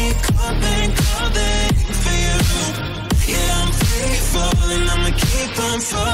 calling for you. Yeah, I'm free falling, I'ma keep on falling.